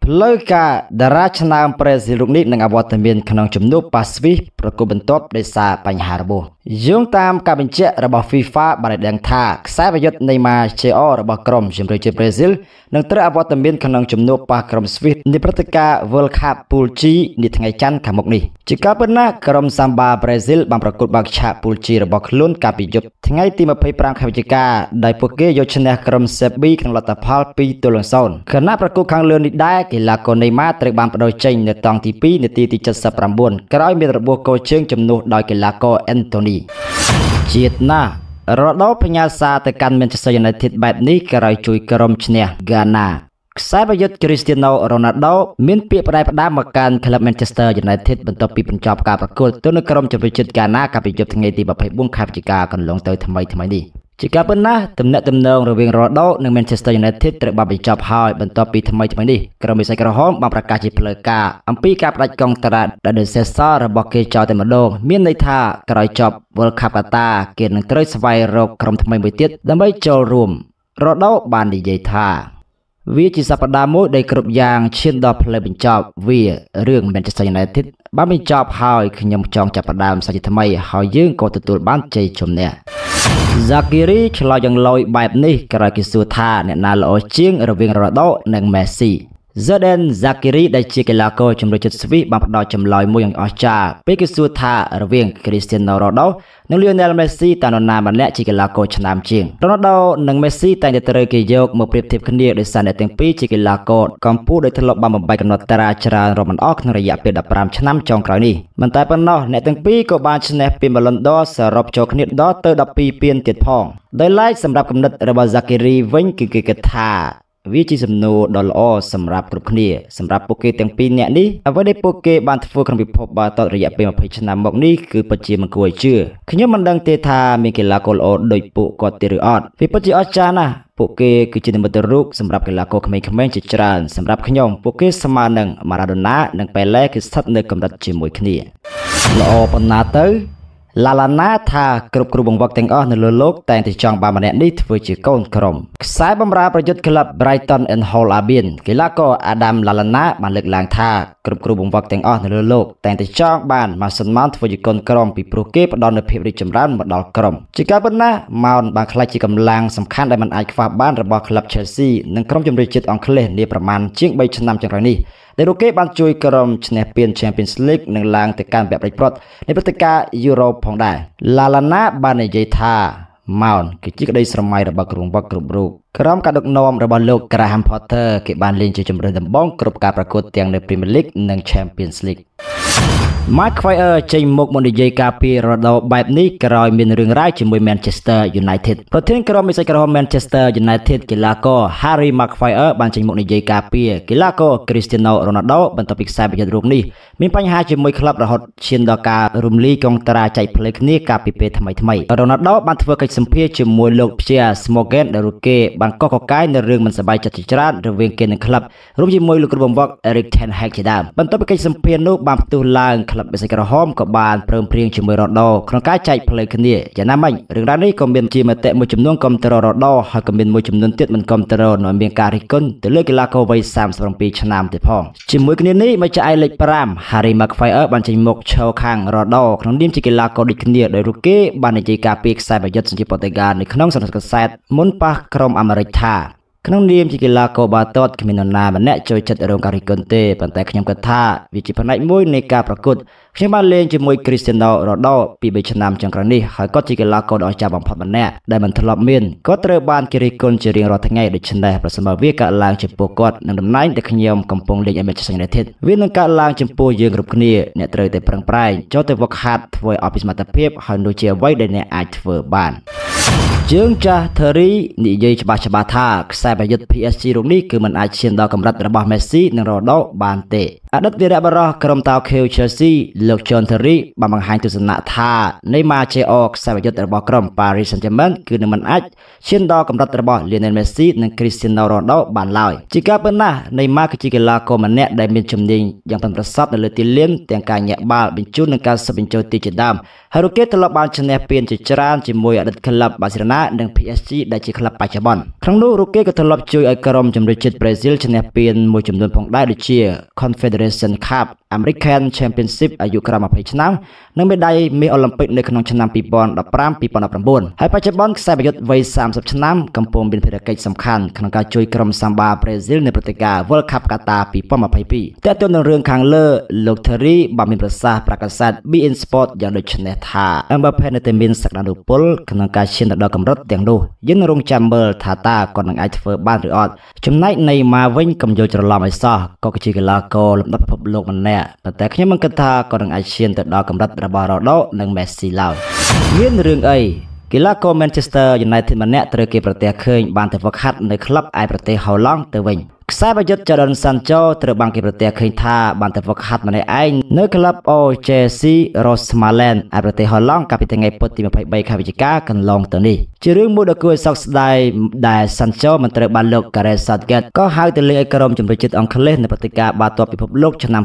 លើការតារាឆ្នើមប្រេស៊ីលរូបនេះនឹងអវត្តមានក្នុងជំនួបប៉ាស៊ីហ្វិកប្រកួតបន្ទាប់ដោយសារបញ្ហារបួសយោងតាមការបញ្ជាក់របស់ FIFA បានដឹងថាខ្សែប្រយុទ្ធនៃម៉ាជេអរបស់ក្រុមជម្រើសជាតិប្រេស៊ីលនឹងត្រូវអវត្តមានក្នុងជំនួបប៉ះក្រុមស្វីសនៃព្រឹត្តិការណ៍ World Cup Pool G នាថ្ងៃច័ន្ទខាងមុខនេះជាការពិតណាស់ក្រុមសាំបាប្រេស៊ីលបានប្រកួតបើកឆាក Pool G របស់ខ្លួនកាលពីយប់ថ្ងៃទី25ខែវិច្ឆិកាដោយពួកគេយកឈ្នះក្រុមសេប៊ីក្នុងលទ្ធផល2-0 ខណៈប្រកួតខាងលើនេះដែរកីឡាករណេម៉ាត្រូវបានបដូរចេញនៅតង់ទី2នាទីទី79ក្រោយមានរបួសកូជើងជំនួសដោយកីឡាករអេនតូនីជាតិណារដូវបញ្ញាសាទៅកាន់ Manchester United បែបនេះក្រោយជួយក្រុមឈ្នះ Ghana ខ្សែប្រយុទ្ធ Cristiano Ronaldo មានពាក្យផ្ដាច់ផ្ដាំមកកាន់ក្លឹប Manchester United បន្ទាប់ពីបញ្ចប់ការប្រកួតទៅនឹងក្រុមជម្រើសជាតិ Ghana កាលពីយប់ថ្ងៃទី24ខែវិច្ឆិកាកន្លងទៅថ្មីនេះជាការពិតណាស់ទំនាក់ទំនងរវាង Ronaldo និង Manchester United ត្រូវបានបញ្ចប់ហើយបន្ទាប់ពីថ្មីនេះក្រុមបិសាចក្រហមបានប្រកាសជាផ្លូវការអំពីការផ្ដាច់កងត្រាដែលដោយសេសរបស់គេចោលតែម្ដងមានន័យថាក្រោយចប់ World Cup Qatar គេនឹងត្រូវស្វែងរកក្រុមថ្មីមួយទៀតដើម្បីចូលរួម Ronaldo បាននិយាយថាវាជាសប្តាហ៍មួយដែលគ្រប់យ៉ាងឈានដល់ផ្លូវបញ្ចប់វារឿង Manchester United បានបញ្ចប់ហើយខ្ញុំចង់ចាប់ផ្ដើមសាច់ថ្មីហើយយើងក៏ទទួលបានជ័យជំនះ Zakiri ឆ្លើយយ៉ាងលយបែបនេះក្រោយគេសួរថាអ្នកណាល្អជាងរវាង Ronaldo និង Messi Zidane Zakiri ដែលជាកីឡាករជម្រើសជាតិស្វីសបានផ្ដល់ចម្លើយមួយយ៉ាងអស្ចារ្យពេលគេសួរថារវាង Cristiano Ronaldo និង Lionel Messi តើនរណាម្នាក់ជាកីឡាករឆ្នើមជាង Ronaldo និង Messi តែងតែត្រូវគេយកមកប្រៀបធៀបគ្នាដោយសារអ្នកទាំងពីរជាកីឡាករកម្ពុជាដែលធ្លាប់បានបំបែកកំណត់តារាច្រើនរាប់មិនអស់ក្នុងរយៈពេល15ឆ្នាំចុងក្រោយនេះមិនតែប៉ុណ្ណោះអ្នកទាំងពីរក៏បានឈ្នះពាន Ballon d'Or សរុបចូលគ្នាដល់ទៅ12ពានទៀតផងដោយឡែកសម្រាប់គំនិតរបស់ Zakiri វិញគឺគេគិតថាវាជាសំណួរដ៏ល្អសម្រាប់គ្រប់គ្នាសម្រាប់ពួកគេទាំងពីរនាក់នេះអ្វីដែលពួកគេបានធ្វើក្នុងពិភពបាល់ទាត់រយៈពេល20ឆ្នាំមកនេះគឺពិតជាមិនគួរឲ្យជឿខ្ញុំមិនដឹងទេថាមានកីឡាករល្អដូចពួកគាត់ទេឬអត់វាពិតជាអស្ចារ្យណាស់ពួកគេគឺជានិមិត្តរូបសម្រាប់កីឡាករក្មេងៗជាច្រើនសម្រាប់ខ្ញុំពួកគេស្មើនឹង Maradona និង Pele គឺស្ថិតនៅកម្រិតជាមួយគ្នាល្អប៉ុណ្ណាទៅឡាឡាណាថាគ្រប់គ្រូបង្វឹកទាំងអស់នៅលើโลกតែងតែចង់បានម្នាក់នេះធ្វើជាកូនក្រុមខ្សែបម្រើប្រយុទ្ធក្លឹប Brighton and Hove Albion កីឡាករ Adam Lallana បានលើកឡើងថាគ្រប់គ្រូបង្វឹកទាំងអស់នៅលើโลกតែងតែចង់បាន Mason Mount ធ្វើជាកូនក្រុមពីព្រោះគេផ្ដល់នូវភាពរីកចម្រើនមកដល់ក្រុមជាការពិតណាស់ Mount បានក្លាយជាកម្លាំងសំខាន់ដែលមិនអាចខ្វះបានរបស់ក្លឹប Chelsea និងក្រុមជម្រើសជាតិអង់គ្លេសនាប្រមាណជាង3ឆ្នាំចុងក្រោយនេះដែលពួកគេបានជួយក្រុមឈ្នះពាន Champions League និងឡើងទៅកាន់វគ្គប្រត់នៃព្រឹត្តិការណ៍ Euro ផងដែរ Lallana បាននិយាយថា Mount គឺជាក្តីស្រមៃរបស់ក្រុមវឹកគ្រប់រូបក្រុមការដឹកនាំរបស់លោក Graham Potter គេបានលេងជាជម្រើសដំបូងគ្រប់ការប្រកួតទាំងនៅ Premier League និង Champions League Maguire ចេញមកនិយាយការពី Ronaldo បែបនេះក្រោយមានរឿងរ៉ាវជាមួយ Manchester United ប្រធានក្រុមបិសាចក្រហម Manchester United កីឡាករ Harry Maguire បានចេញមកនិយាយការពីកីឡាករ Cristiano Ronaldo បន្ទាប់ពីខ្សែប្រយុទ្ធរូបនេះមានបញ្ហាជាមួយក្លឹបរហូតឈានដល់ការរំលាយកងត្រាចែកផ្លេគ្នាកាលពីពេលថ្មី Ronaldo បានធ្វើកិច្ចសម្ភាសន៍ជាមួយលោក Piers Morgan ដែលរូបគេបានកកកកាយនៅរឿងមិនសប្បាយចិត្តជាច្រើនរវាងគេនិងក្លឹបរួមជាមួយលោកគ្រូបង្វឹក Erik ten Hag ជាដើមបន្ទាប់ពីកិច្ចសម្ភាសន៍នោះបានផ្ទុះឡើងក្លឹបបិសាចក្រហមក៏បានព្រមព្រៀងជាមួយ Ronaldo ក្នុងការចែកផ្លូវគ្នាយ៉ាងណាមិញរឿងរ៉ាវនេះក៏មានជាមតិមួយចំនួនគាំទ្រ Ronaldo ហើយក៏មានមួយចំនួនទៀតមិនគាំទ្រនៅមានការរិះគន់ទៅលើកីឡាករវ័យ37ឆ្នាំទៀតផងជាមួយគ្នានេះម្ចាស់ឯកលេខ5 Harry Maguire បានចេញមកឈរខាង Ronaldo ក្នុងនាមជាកីឡាករដូចគ្នាដោយរូបគេបាននិយាយការពីខ្សែប្រយុទ្ធសញ្ជាតិប៉ូទុយហ្គាល់នៅក្នុងសន្និសីទកាសែតមុនប៉ះក្រុមអាមេរិកថាក្នុងនាមជាកីឡាករបាល់ទាត់គ្មាននរណាម្នាក់ចូលចិត្តរងការរិះគន់ទេប៉ុន្តែខ្ញុំគិតថាវាជាផ្នែកមួយនៃការប្រកួតខ្ញុំបានលេងជាមួយ Cristiano Ronaldo ពី3ឆ្នាំចុងក្រោយនេះហើយគាត់ជាកីឡាករដ៏អស្ចារ្យបំផុតម្នាក់ដែលមិនធ្លាប់មានគាត់ត្រូវបានគេរិះគន់ជារៀងរាល់ថ្ងៃដូច្នេះប្រសិនបើវាកើតឡើងចំពោះគាត់នឹងតំណែងដែលខ្ញុំកំពុងលេងឲ្យ Manchester United វានឹងកើតឡើងចំពោះយើងគ្រប់គ្នាអ្នកត្រូវតែប្រឹងប្រែងចូលទៅវឹកហាត់ធ្វើឲ្យអភិសមត្ថភាពហើយនោះជាអ្វីដែលអ្នកអាចធ្វើបានជើងចាស់ Terry និយាយច្បាស់ថាខ្សែប្រយុទ្ធ PSG រូបនេះគឺមិនអាចឈានដល់កម្រិតរបស់ Messi និង Ronaldo បានទេអតីតវីរបុរសក្រុមតាវខេវ Chelsea លោក John Terry បានបង្ហាញទស្សនៈថា Neymar ជាខ្សែប្រយុទ្ធរបស់ក្រុម Paris Saint-Germain គឺនឹងមិនអាចឈានដល់កម្រិតរបស់ Lionel Messi និង Cristiano Ronaldo បានឡើយជាការពិតណាស់ Neymar គឺជាកីឡាករម្នាក់ដែលមានជំនាញយ៉ាងប៉ិនប្រសប់នៅលើទីលានទាំងការញាក់បាល់បញ្ជូននិងការស៊ើបបញ្ចូលទីជាដើមហើយរូបគេធ្លាប់បានឈ្នះពានជាច្រើនជាមួយអតីតក្លឹប Barcelona និង PSG ដែលជាក្លឹបបច្ចុប្បន្នក្នុងនោះរូកេក៏ធ្លាប់ជួយឲ្យក្រុមជម្រើសជាតិប្រេស៊ីលឈ្នះពានមួយចំនួនផងដែរដូចជា Confederation Cup American Championship អាយុក្រោម20ឆ្នាំនិងមេដាយមាសអូឡ িম্প ិកនៅក្នុងឆ្នាំ2015-2019ហើយបច្ចុប្បន្នខ្សែប្រយុទ្ធវ័យ30ឆ្នាំកំពុងមានភារកិច្ចសំខាន់ក្នុងការជួយក្រុមសាំបាប្រេស៊ីលនៅព្រឹត្តិការណ៍ World Cup Qatar 2022តែទៅនឹងរឿងខាងលើលោក Terry បានមានប្រសាសន៍ប្រកាសថា beIN Sport យ៉ាងដូចនេះថា Mbappé នៅតែមានសក្តានុពលក្នុងការឈានទៅដល់កម្រិតទាំងនោះយើងនឹងរងចាំមើលថាតើគាត់នឹងអាចធ្វើបានឬអត់ចំណែកនៃម៉ាវិញកុំយល់ច្រឡំឲ្យសោះក៏ជាកីឡាករលំដាប់ពិភពលោកម្នាក់ប៉ុន្តែខ្ញុំមិនគិតថាគាត់នឹងអាចឈានទៅដល់កម្រិតរបស់ Ronaldo និង Messi ឡើយមានរឿងអីកីឡាករ Manchester United ម្នាក់ត្រូវគេប្រទះឃើញបានទៅហ្វឹកហាត់នៅក្លឹបឯប្រទេសហូឡង់ទៅវិញខ្សែប្រយុទ្ធ Jadon Sancho ត្រូវបានគេប្រទះឃើញថាបានទៅហ្វឹកហាត់ម្នាក់ឯងនៅក្លឹប OJC Rosmalen ឯប្រទេសហូឡង់កាលពីថ្ងៃពុធទី23ខែវិច្ឆិកាកន្លងទៅនេះជារឿងមួយដ៏គួរឲ្យសោកស្ដាយដែល Sancho មិនត្រូវបានលោក Gareth Southgate ក៏ហៅទៅលេងឲ្យក្រុមជម្រើសជាតិអង់គ្លេសនៅព្រឹត្តិការណ៍បាល់ទាត់ពិភពលោកឆ្នាំ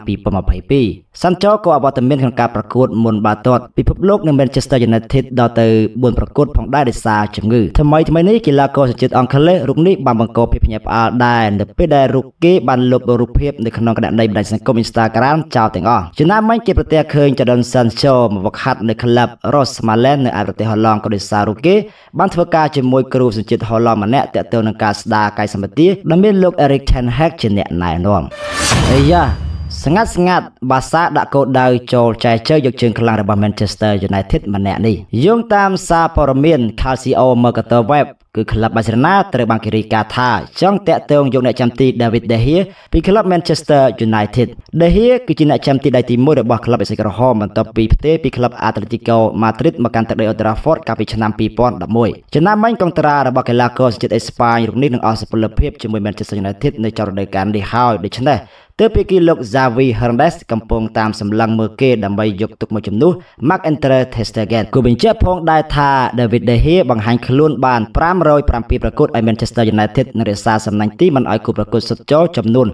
2022 Sancho ក៏អវត្តមានក្នុងការប្រកួតមុនបាល់ទាត់ពិភពលោកនៅ Manchester United ដល់ទៅ4ប្រកួតផងដែរដោយសារជំងឺថ្មីនេះកីឡាករជាតិអង់គ្លេសរូបនេះបានបង្កភាពភ្ញាក់ផ្អើលដែរនៅពេលដែលរូបគេបានលុបរូបភាពនៅក្នុងគណនីបណ្ដាញសង្គម Instagram ចោលទាំងអស់ចំណាំមិញគេប្រទះឃើញ Jadon Sancho មកវឹកហាត់នៅក្លឹប Rosmalen នៅឯប្រទេសហូឡង់ក៏ដោយសាររូបគេបានធ្វើការជាមួយគ្រូសញ្ជាតិហូឡង់ម្នាក់ទាក់ទងនឹងការស្ដារកាយសម្បទាដែលមានលោក Erik ten Hag ជាអ្នកណែនាំអាយ៉ាស្ងាត់បាសាដាក់គោលដៅចូលចែកជើយកជើងខ្លាំងរបស់ Manchester United ម្នាក់នេះយោងតាមសារព័ត៌មាន Calcio Mercato Web គឺក្លឹបបាសេឡូណាត្រូវបានគេរាយការណ៍ថាចង់តាក់ទងយកអ្នកចាំទី David De Gea ពីក្លឹប Manchester United De Gea គឺជាអ្នកចាំទីដៃទី1របស់ក្លឹបបេសិកក្រហមបន្ទាប់ពីផ្ទេរពីក្លឹប Atletico Madrid មកកាន់ទឹកដី Old Trafford កាលពីឆ្នាំ2011ចំណាំមិញកងត្រារបស់កីឡាករសញ្ជាតិអេស្ប៉ាញរូបនេះនឹងអស់សុពលភាពជាមួយ Manchester United នៅចុងរដូវកាលនេះហើយដូច្នេះទើបពីគីលោក Xavi Hernandez កំពុងតាមសម្លឹងមើលគេដើម្បីយកទុកមួយចំនួន Marc-Andre ter Stegen គូបញ្ជាក់ផងដែរថា David De Gea បង្ហាញខ្លួនបាន507ប្រកួតឲ្យ Manchester United និងរក្សាសំណាញ់ទីមិនឲ្យគូប្រកួតសុទ្ធចូលចំនួន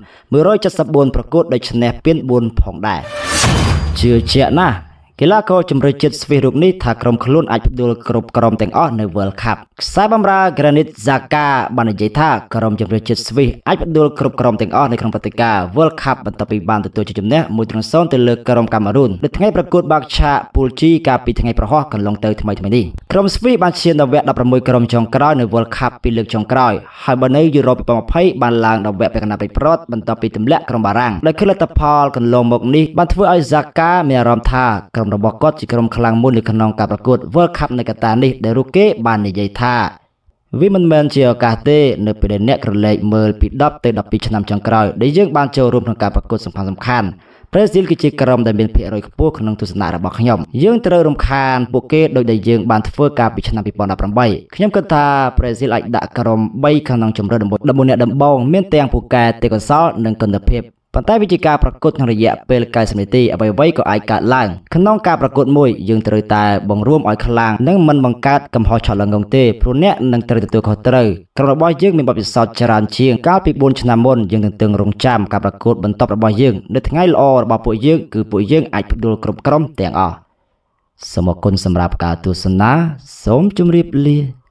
174ប្រកួតដោយឈ្នះពាន4ផងដែរជឿជាក់ណាស់កីឡាករជម្រើសជាតិស្វីសរូបនេះថាក្រុមខ្លួនអាចផ្ដួលគ្រប់ក្រុមទាំងអស់នៅ World Cup ខ្សែបម្រើ Granit Xhaka បាននិយាយថាក្រុមជម្រើសជាតិស្វីសអាចផ្ដួលគ្រប់ក្រុមទាំងអស់នៅក្នុងព្រឹត្តិការណ៍ World Cup បន្ទាប់ពីបានទទួលជ័យជំនះ 1-0 ទៅលើក្រុមកាមេរូននៅថ្ងៃប្រកួត Barca Pool G កាលពីថ្ងៃប្រហោះកន្លងទៅថ្មីនេះក្រុមស្វីសបានឈានដល់វគ្គ16ក្រុមចុងក្រោយនៅ World Cup ពីលើកចុងក្រោយហើយបើនៅ Euro 2020បានឡើងដល់វគ្គពាក់កណ្ដាលប្រត់បន្ទាប់ពីទម្លាក់ក្រុមបារាំងដោយលទ្ធផលកន្លងមកនេះបានធ្វើឲ្យ Xhaka មានអារម្មណ៍ថាក្រុមរបស់គាត់ជាក្រុមខ្លាំងមួយនៅក្នុងការប្រកួត World Cup នៅកាតានេះដែលរូបគេបាននិយាយថាវាមិនមែនជាឱកាសទេនៅពេលដែលអ្នកក្រឡេកមើលពី10ទៅ12ឆ្នាំចុងក្រោយដែលយើងបានចូលរួមក្នុងការប្រកួតសំខាន់ប្រេស៊ីលគឺជាក្រុមដែលមានភាគរយខ្ពស់ក្នុងទស្សនៈរបស់ខ្ញុំយើងត្រូវរំខានពួកគេដោយដែលយើងបានធ្វើកាលពីឆ្នាំ2018ខ្ញុំគិតថាប្រេស៊ីលអាចដាក់ក្រុម3ក្នុងជម្រើស14អ្នកដំបូងមានទាំងពូកែទេពកោសល្យនិងគុណភាពប៉ុន្តែវាជាការប្រកួតក្នុងរយៈពេល90នាទីអ្វីៗក៏អាចកើតឡើងក្នុងការប្រកួតមួយយើងត្រូវតែបង្រួមឲ្យខ្លាំងនិងមិនបង្កើតកំហុសឆក់ល្ងង់ទេព្រោះអ្នកនឹងត្រូវទទួលខុសត្រូវក្រុមរបស់យើងមានបទពិសោធន៍ច្រើនជាងកាលពី4ឆ្នាំមុនយើងទន្ទឹងរង់ចាំការប្រកួតបន្ទាប់របស់យើងនៅថ្ងៃល្អរបស់ពួកយើងគឺពួកយើងអាចផ្ដួលគ្រប់ក្រុមទាំងអស់សូមអរគុណសម្រាប់ការទស្សនាសូមជម្រាបលា